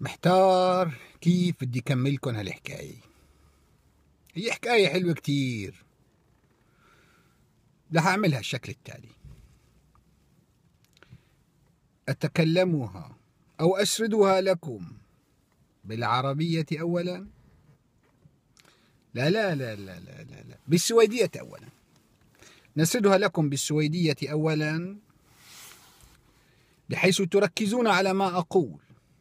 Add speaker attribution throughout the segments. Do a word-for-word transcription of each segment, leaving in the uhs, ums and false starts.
Speaker 1: محتار كيف بدي أكملكم هالحكاية. هي حكاية حلوة كتير، رح أعملها الشكل التالي: أتكلمها أو أسردها لكم بالعربية أولا، لا لا لا لا لا لا, لا. بالسويدية أولا. نسردها لكم بالسويدية أولا بحيث تركزون على ما أقول،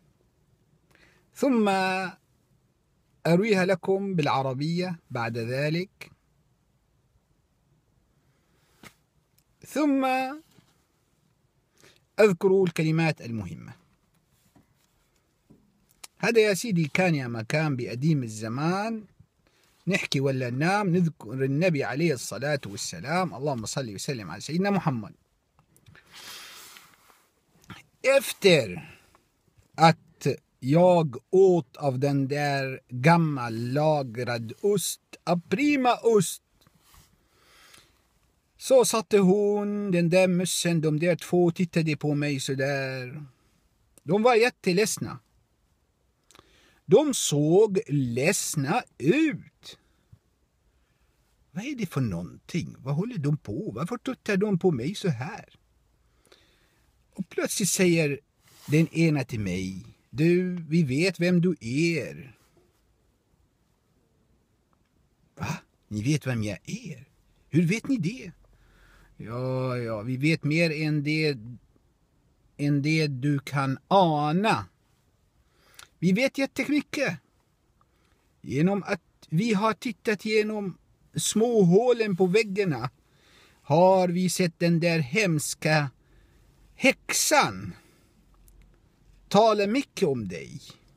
Speaker 1: ثم أرويها لكم بالعربية بعد ذلك، ثم أذكروا الكلمات المهمة. هذا يا سيدي كان يا مكان بقديم الزمان، نحكي ولا ننام نذكر النبي عليه الصلاة والسلام. اللهم صل وسلم على سيدنا محمد. Efter att jag åt av den där gammal lagrad ost, av prima ost, så satte hon, den där mössen, de där två tittade på mig så där. De var jätteledsna. De såg ledsna ut. Vad är det för någonting? Vad håller de på? Varför tittar de på mig så här? Och plötsligt säger den ena till mig: du, vi vet vem du är. Va? Ni vet vem jag är? Hur vet ni det? Ja, ja, vi vet mer än det, än det du kan ana. Vi vet jättemycket. Genom att vi har tittat genom små hålen på väggarna har vi sett den där hemska häxan tala mycket om dig.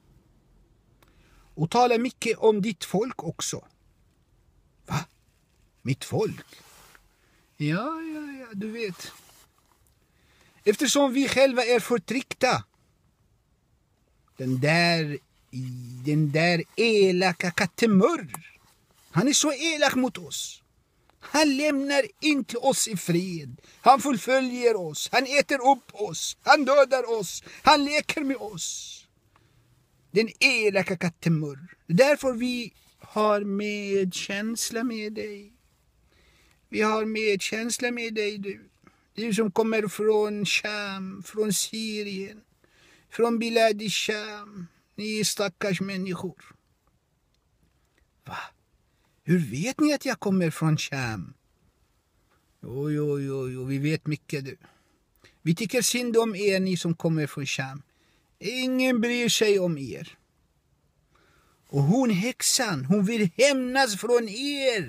Speaker 1: Och tala mycket om ditt folk också. Va? Mitt folk? Ja, ja, ja, du vet. Eftersom vi själva är förtryckta. Den där, den där elaka Kattemurr. Han är så elak mot oss. Han lämnar inte oss i fred. Han förföljer oss. Han äter upp oss. Han dödar oss. Han leker med oss. Den elaka Kattemurr. Därför vi har medkänsla med dig. Vi har medkänsla med dig, du. Du som kommer från Sham, från Syrien, från Bilad Sham. Ni är stackars människor. Va? Hur vet ni att jag kommer från Sham? Jo, jo, jo, jo, vi vet mycket, du. Vi tycker synd om er, ni som kommer från Sham. Ingen bryr sig om er. Och hon häxan, hon vill hämnas från er.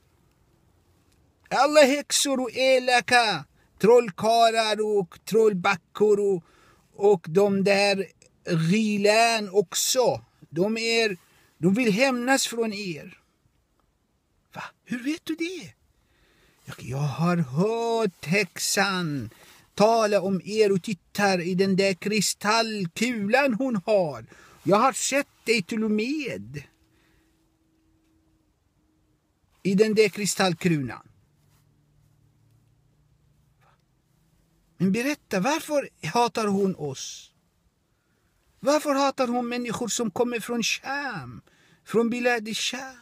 Speaker 1: Alla häxor och elaka trollkarlar och trollbackor och, och de där gilän också. De, är, de vill hämnas från er. Va? Hur vet du det? Jag har hört häxan tala om er och tittar i den där kristallkulan hon har. Jag har sett dig till och med i den där kristallkrunan. Men berätta, varför hatar hon oss? Varför hatar hon människor som kommer från Sham, från Bilad Sham?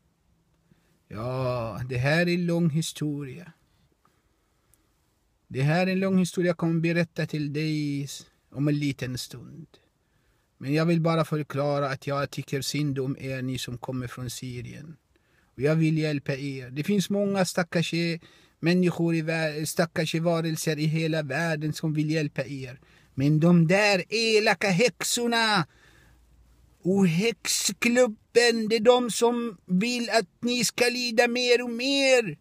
Speaker 1: Ja, det här är en lång historia. Det här är en lång historia jag kommer berätta till dig om en liten stund. Men jag vill bara förklara att jag tycker synd om er, ni som kommer från Syrien. Och jag vill hjälpa er. Det finns många stackars människor, i stackars varelser i hela världen som vill hjälpa er. Men de där elaka häxorna och häxklubben, det är de som vill att ni ska lida mer och mer.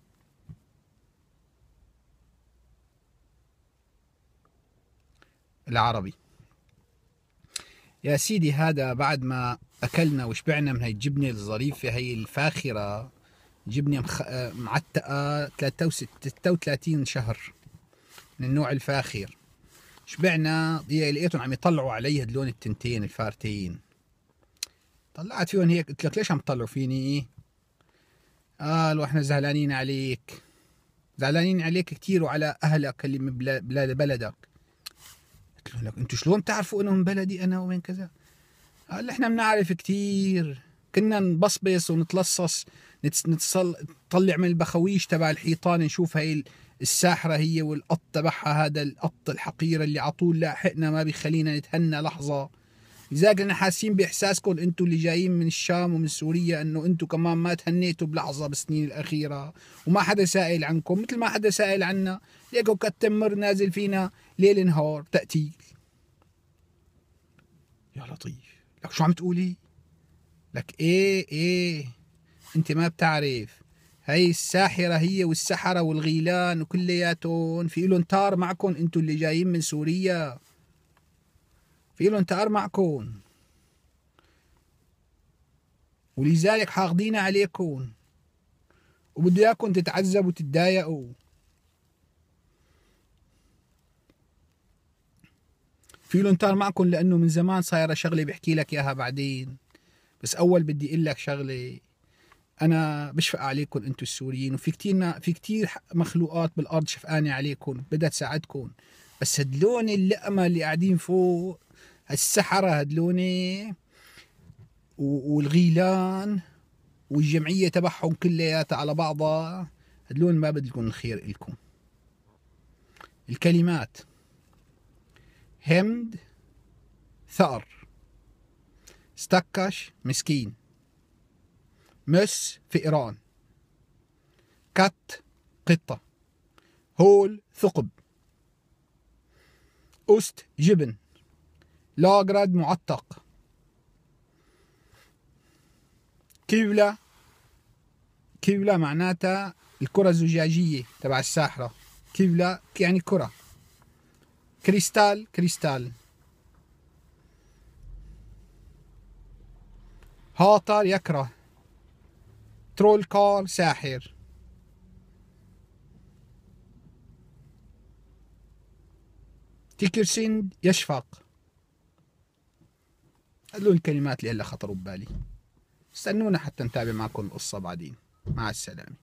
Speaker 1: العربي يا سيدي. هذا بعد ما أكلنا وشبعنا من هاي الجبنة الظريفة هاي الفاخرة، جبنة معتقة ثلاثة وثلاثين شهر من النوع الفاخر. شبعنا، لقيتهم عم يطلعوا علي هدلون التنتين الفارتين. طلعت فيهم هيك، قلت لك ليش عم تطلعوا فيني؟ قالوا احنا زعلانين عليك، زعلانين عليك كتير وعلى أهلك اللي من بلاد بلدك. قلت لك انتوا شلون تعرفوا انه من بلدي انا ومن كذا؟ هلا احنا بنعرف كتير، كنا نبصبص ونتلصص، نتصل نطلع من البخويش تبع الحيطان نشوف هاي الساحرة هي والقط تبعها، هذا القط الحقير اللي عطول لاحقنا ما بيخلينا نتهنى لحظة. لذلك احنا حاسين باحساسكم انتم اللي جايين من الشام ومن سوريا، انه انتم كمان ما تهنيتوا بلحظة بالسنين الاخيرة، وما حدا سائل عنكم مثل ما حدا سائل عنا. ليكو كالتمر نازل فينا ليل نهار تأتيل. يا لطيف، لك شو عم تقولي؟ لك ايه ايه انت ما بتعرف، هاي الساحرة هي والسحرة والغيلان وكلياتهم في لهم تار معكم، انتم اللي جايين من سوريا في لهم تار معكم، ولذلك حاقدين عليكم وبده اياكم تتعذبوا وتتضايقوا. في لهم تار معكم لانه من زمان صايره شغله بحكي لك اياها بعدين، بس اول بدي اقول لك شغله. انا بشفق عليكم انتم السوريين، وفي كتير في كتير مخلوقات بالارض شفقانه عليكم بدها تساعدكم، بس هدلون اللقمه اللي قاعدين فوق، السحره هدلون والغيلان والجمعيه تبعهم كلياتها على بعضها، هدلون ما بدلكم الخير إلكم. الكلمات: همد ثأر، استكش مسكين، مس فئران، كت قطة، هول ثقب، أست جبن، لاجرد معتق، كيولا. كيولا معناتها الكرة الزجاجية تبع الساحرة، كيولا يعني كرة. كريستال كريستال. هاطر يكره، ترول كار ساحر. تيكرسند يشفق. هذول الكلمات اللي هلا خطروا ببالي. استنونا حتى نتابع معكم القصة بعدين. مع السلامة.